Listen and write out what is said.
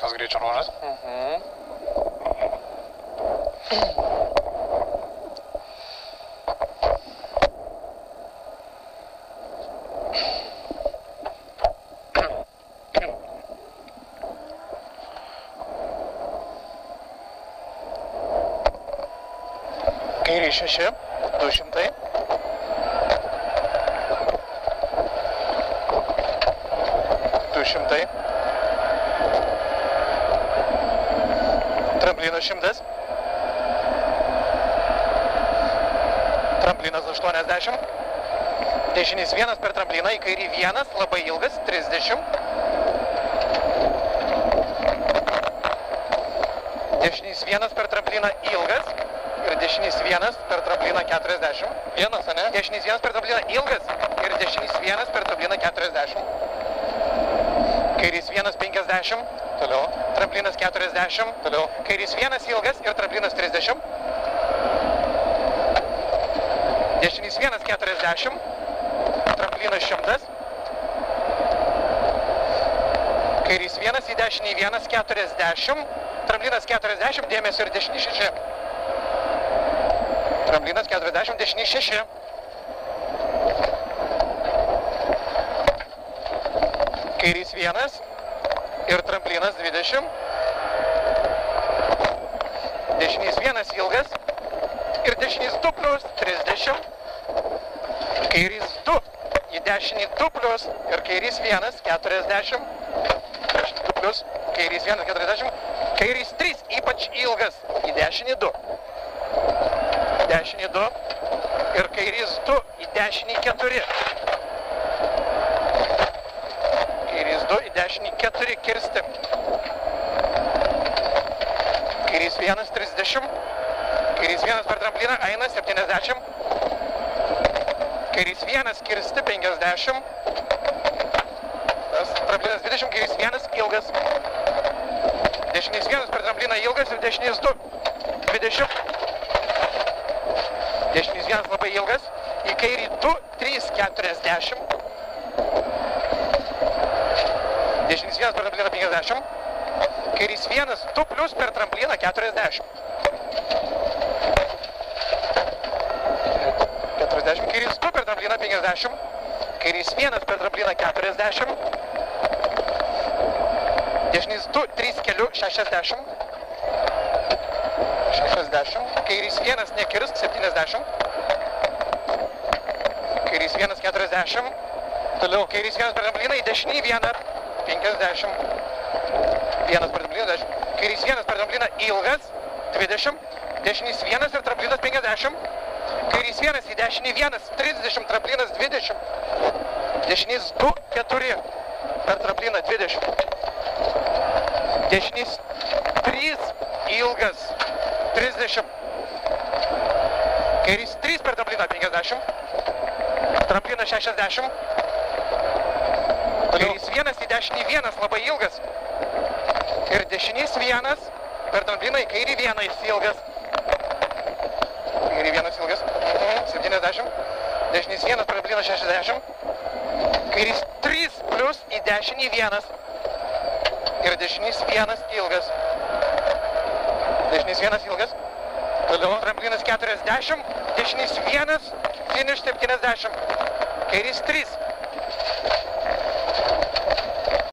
vienas greičio ruožas. Kairį 6, 200. Tramplinas 100. Tramplinas 80. Dešinys 1 per trampliną, į kairį 1, labai ilgas, 30. Dešinys 1 per trampliną ilgas ir dešinys 1 per trampliną 40. Vienas, ane? Dešinys 1 per trampliną ilgas ir dešinys 1 per trampliną 40. Kairys 1 50. Toliau. Tramplinas 40. Toliau. Kairys 1 ilgas ir tramplinas 30. Dešinys 1 40. Tramplinas 100. Kairys 1 į dešinį 1 40. Tramplinas 40, dėmesio ir dešinį 6. Tramplinas 40, dešinį 6. Kairys 1 ir tramplinas 20. Dešinys 1 ilgas ir dešinys 2 plius 30. Kairys 2 į dešinį 2 plius ir kairys 1 40. Dešinį 2 plius, kairys 1 40. Kairys 3 ypač ilgas į dešinį 2. Dešinį 2 ir kairys 2 į dešinį 4. Kairys 2 į dešinį 4 kirsti. Kairys 1 30. Kairys 1 per trampliną eina 70. Kairys 1 kirsti 50. Tramplinas 20, kairys 1 ilgas. Dešinys 1 per trampliną ilgas ir dešinys 2 20. Dešinys 1 labai ilgas. Į kairį 2 3 40. Dešinys 1 per trampliną 50. Kairys 1 2 plius per trampliną 40. 40. Kairys 2 per trampliną 50. Kairys 1 per trampliną 40. Dešinys 2 3 keliu 60. 60. Kairys 1 nekirst 70. Kairys 1 40. Toliau kairys 1 per trampliną į dešinį 1 50. 1 per trampliną 10. Kairys 1 per trampliną ilgas 20. Dešinys 1 ir tramplinas 50. Kairys 1 į dešinį 1 30, tramplinas 20. Dešinys 2 4 per trampliną 20. Dešinys 3 ilgas 30. Kairys 3 per trampliną 50. Tramplinas 60. Kairys 1 į dešinį 1 labai ilgas. Ir dešinys 1 per trampliną į kairį 1 ilgas. Kairį 1 ilgas. 70. Dešinys 1 per trampliną 60. Kairys 3 plius į dešinį 1. Ir dešinys 1 ilgas. Dešinys 1 ilgas. Toliau tramplinas 40. Dešinys 1 finish 70. Kairys 3.